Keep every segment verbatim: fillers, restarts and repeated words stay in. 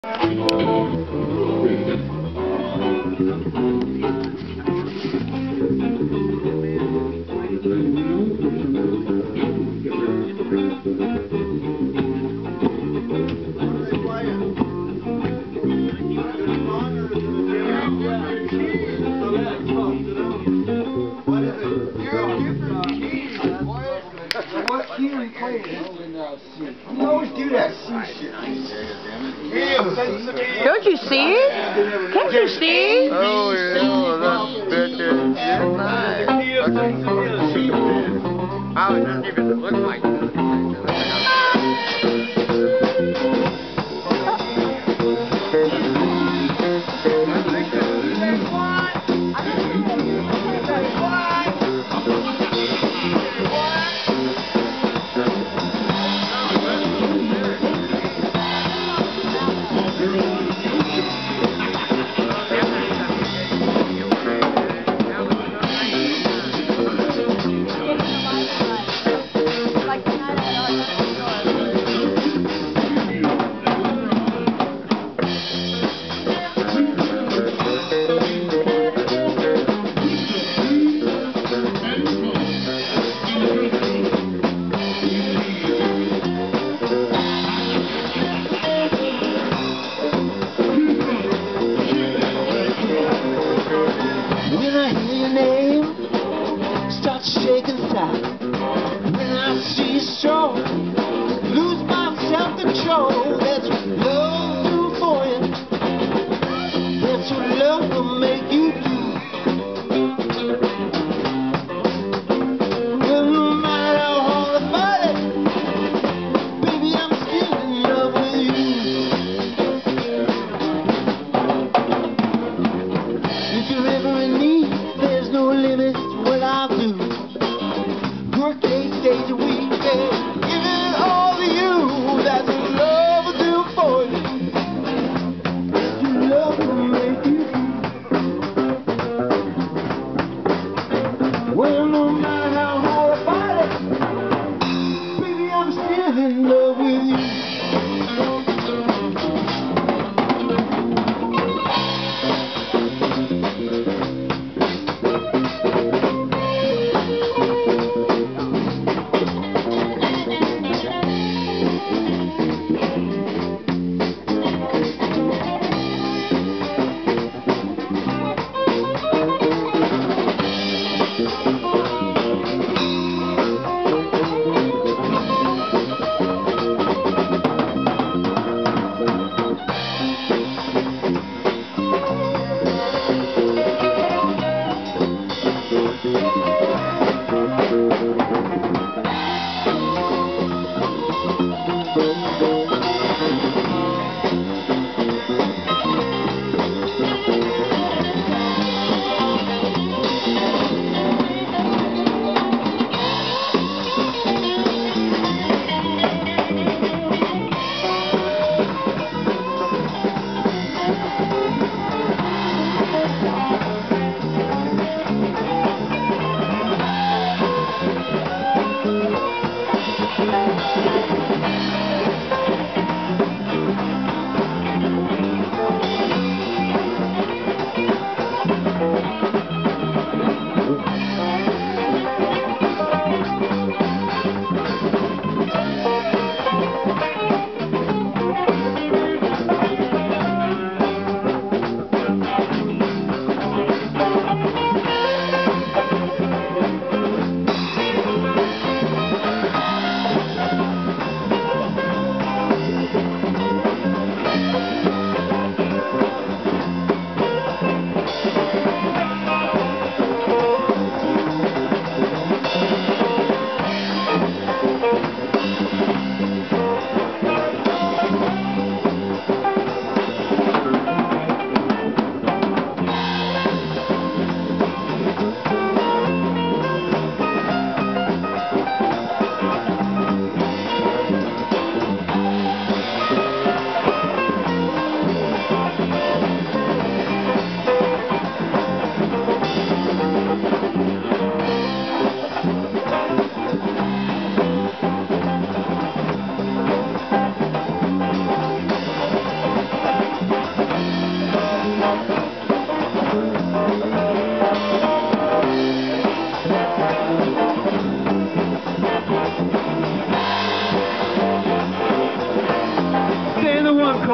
You always do that C shit. Don't you see? Can't you see? Oh, yeah, that's better. You're nice. Oh, it doesn't even look like it.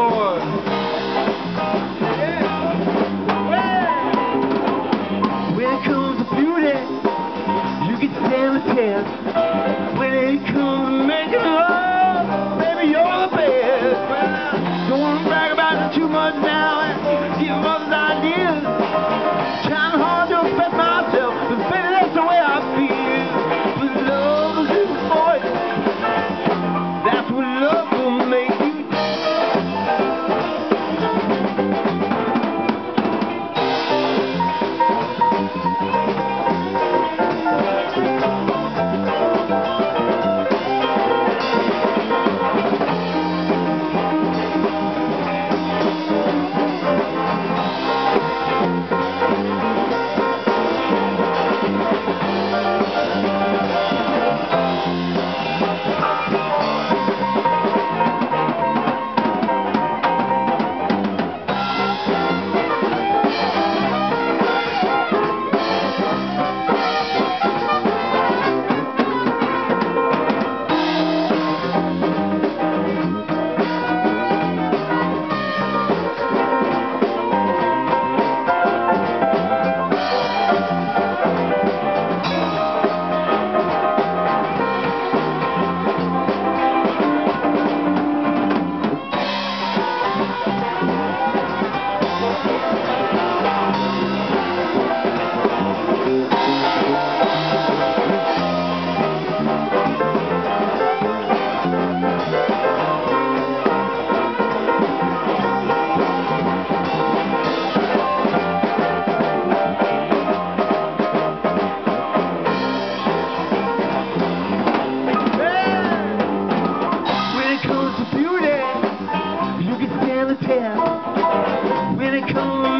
boy. When it comes to beauty, you can stand the test. When it comes to making love, baby, you're the best. Don't want to brag about it too much now and give others ideas. Trying hard to affect myself, but baby, that's the way I feel. But love is in the voice. That's what love will make you. When it comes